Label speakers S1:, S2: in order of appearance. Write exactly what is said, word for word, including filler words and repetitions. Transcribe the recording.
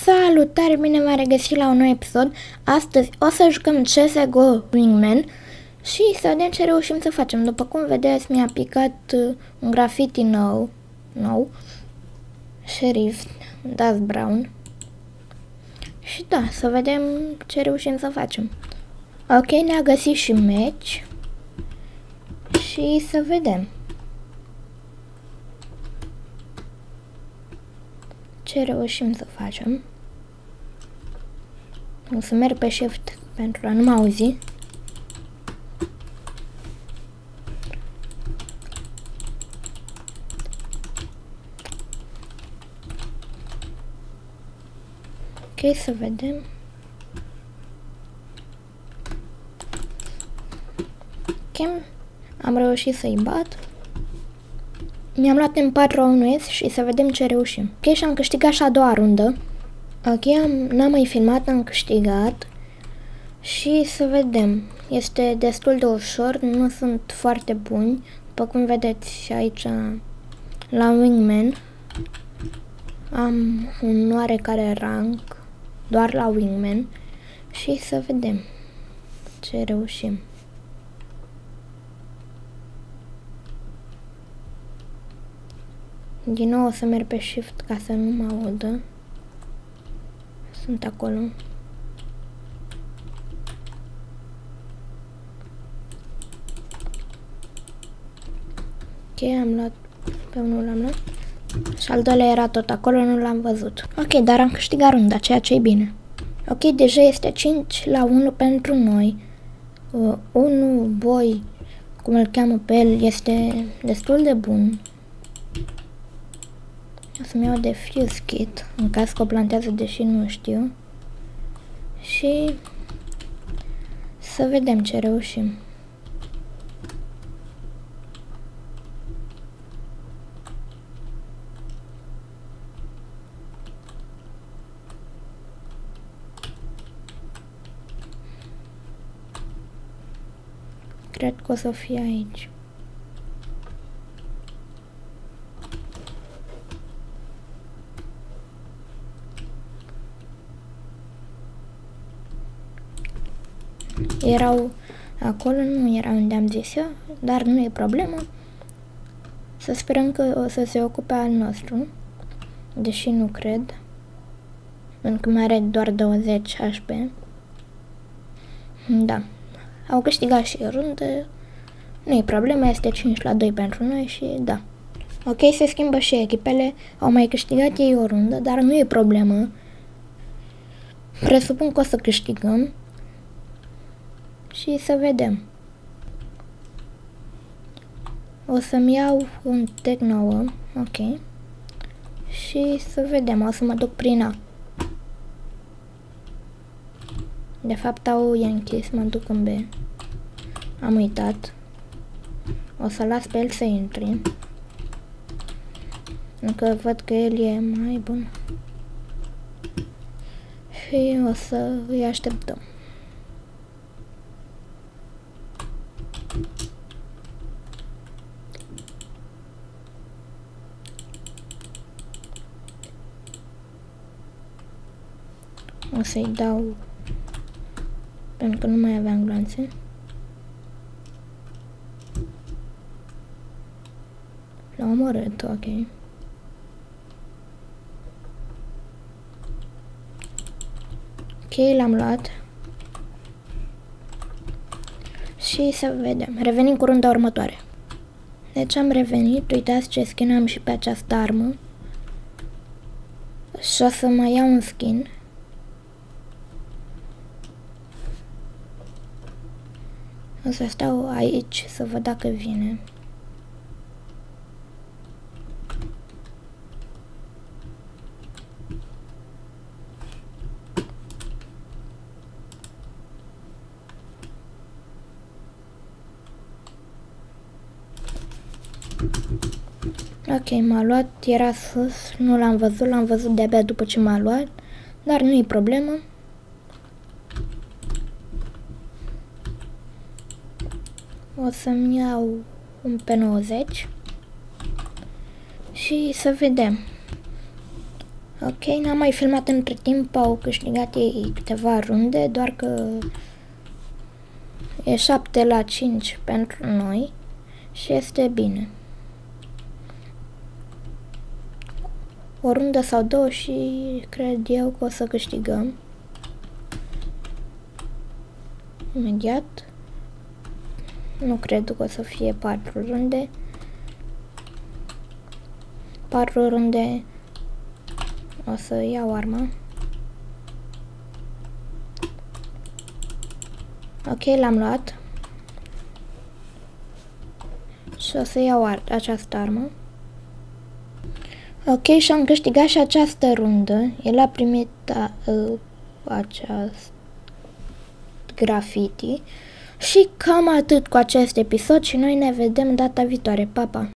S1: Salutare, bine m-am regăsit la un nou episod. Astăzi o să jucăm C S G O Wingman și să vedem ce reușim să facem. După cum vedeți, mi-a picat uh, un graffiti nou, nou, Sheriff, Das Brown. Și da, să vedem ce reușim să facem. Ok, ne-a găsit și match și să vedem ce reușim să facem. O să merg pe shift pentru a nu mă auzi. Ok, să vedem. Ok, am reușit să-i bat. Mi-am luat în patru unu S și să vedem ce reușim. Ok, și am câștigat și a doua rundă. Ok, n-am mai filmat, am câștigat. Și să vedem. Este destul de ușor, nu sunt foarte buni. După cum vedeți și aici la Wingman am un oarecare rank doar la Wingman. Și să vedem ce reușim. Din nou o să merg pe shift ca să nu mă audă. Sunt acolo. Ok, am luat pe unul, l-am luat. Și al doilea era tot acolo, nu l-am văzut. Ok, dar am câștigat runda, ceea ce e bine. Ok, deja este cinci la unu pentru noi. Uh, unu boy, cum îl cheamă pe el, este destul de bun. O să-mi iau de fuse kit, în caz că o plantează, deși nu știu. Și să vedem ce reușim. Cred că o să fie aici. Erau acolo, nu erau unde am zis eu, dar nu e problemă. Să sperăm că o să se ocupe al nostru, deși nu cred, pentru că mai are doar douăzeci H P. Da, au câștigat și rundă, nu e problemă, este cinci la doi pentru noi și da. Ok, se schimbă și echipele, au mai câștigat ei o rundă, dar nu e problemă. Presupun că o să câștigăm. Și să vedem. O să-mi iau un tech nouă. Ok. Și să vedem. O să mă duc prin A. De fapt au e închis. Mă duc în B. Am uitat. O să las pe el să intre. Încă văd că el e mai bun. Și o să îi așteptăm. O să-i dau, pentru că nu mai aveam glanțe. L-am omorât, ok. Ok, l-am luat. Și să vedem. Revenim cu runda următoare. Deci am revenit, uitați ce skin am și pe această armă. Și o să mai iau un skin. O să stau aici să văd dacă vine. Ok, m-a luat, era sus, nu l-am văzut, l-am văzut de-abia după ce m-a luat, dar nu e problemă. O să-mi iau un P nouăzeci și să vedem. Ok, n-am mai filmat între timp, au câștigat ei câteva runde, doar că e șapte la cinci pentru noi și este bine. O rundă sau două și cred eu că o să câștigăm. Imediat. Nu cred că o să fie patru runde. Patru runde o să iau arma. Ok, l-am luat. Și o să iau ar această armă. Ok, și am câștigat și această rundă. El a primit uh, acest graffiti. Și cam atât cu acest episod și noi ne vedem data viitoare. Pa, pa!